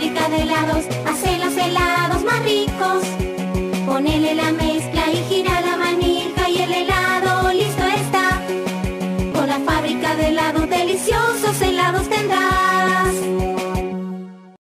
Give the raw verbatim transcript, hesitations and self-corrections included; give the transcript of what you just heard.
fábrica de helados hace los helados más ricos. Ponele la mezcla y gira la manija y el helado listo está. Con la fábrica de helados deliciosos helados tendrás.